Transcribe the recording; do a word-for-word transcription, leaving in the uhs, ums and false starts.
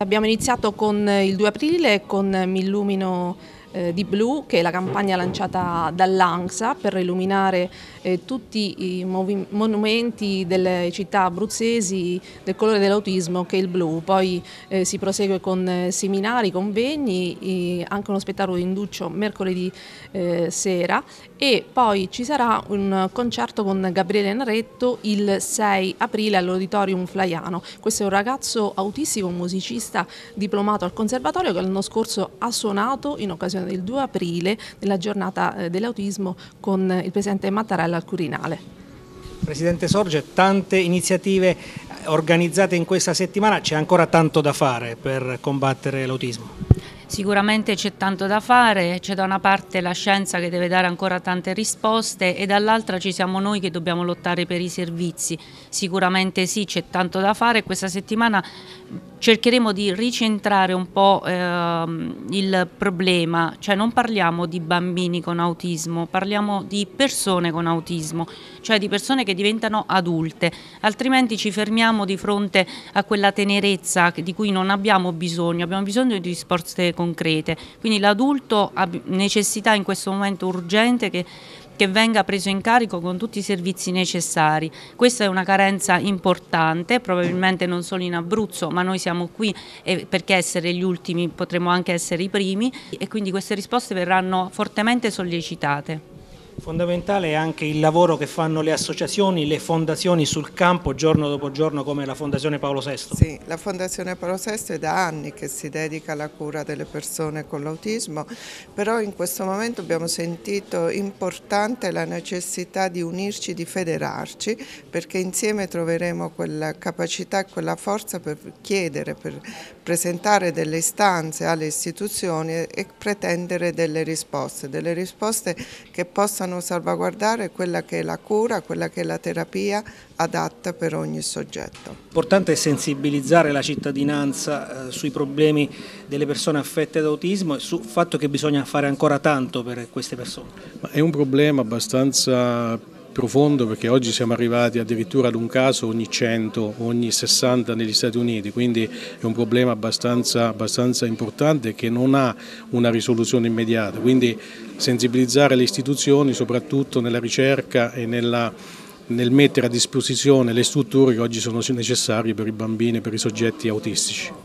Abbiamo iniziato con il due aprile con Mi illumino eh, di blu, che è la campagna lanciata dall'ANCSA per illuminare eh, tutti i monumenti delle città abruzzesi del colore dell'autismo, che è il blu. Poi eh, si prosegue con eh, seminari, convegni, e anche uno spettacolo di induccio mercoledì eh, sera, e poi ci sarà un concerto con Gabriele Naretto il sei aprile all'Auditorium Flaiano. Questo è un ragazzo autistico, un musicista diplomato al conservatorio, che l'anno scorso ha suonato in occasione del due aprile nella giornata dell'autismo con il presidente Mattarella al Quirinale. Presidente Sorge, tante iniziative organizzate in questa settimana, c'è ancora tanto da fare per combattere l'autismo? Sicuramente c'è tanto da fare, c'è da una parte la scienza che deve dare ancora tante risposte e dall'altra ci siamo noi che dobbiamo lottare per i servizi. Sicuramente sì, c'è tanto da fare e questa settimana cercheremo di ricentrare un po' eh, il problema, cioè non parliamo di bambini con autismo, parliamo di persone con autismo, cioè di persone che diventano adulte, altrimenti ci fermiamo di fronte a quella tenerezza di cui non abbiamo bisogno, abbiamo bisogno di risposte concrete, quindi l'adulto ha necessità in questo momento urgente che che venga preso in carico con tutti i servizi necessari. Questa è una carenza importante, probabilmente non solo in Abruzzo, ma noi siamo qui e perché essere gli ultimi potremo anche essere i primi, e quindi queste risposte verranno fortemente sollecitate. Fondamentale è anche il lavoro che fanno le associazioni, le fondazioni sul campo giorno dopo giorno, come la Fondazione Paolo sesto. Sì, la Fondazione Paolo sesto è da anni che si dedica alla cura delle persone con l'autismo, però in questo momento abbiamo sentito importante la necessità di unirci, di federarci, perché insieme troveremo quella capacità e quella forza per chiedere, per presentare delle istanze alle istituzioni e pretendere delle risposte, delle risposte che possano salvaguardare quella che è la cura, quella che è la terapia adatta per ogni soggetto. Importante è sensibilizzare la cittadinanza eh, sui problemi delle persone affette da autismo e sul fatto che bisogna fare ancora tanto per queste persone. Ma è un problema abbastanza profondo, perché oggi siamo arrivati addirittura ad un caso ogni cento, ogni sessanta negli Stati Uniti, quindi è un problema abbastanza, abbastanza importante che non ha una risoluzione immediata, quindi sensibilizzare le istituzioni soprattutto nella ricerca e nella, nel mettere a disposizione le strutture che oggi sono necessarie per i bambini e per i soggetti autistici.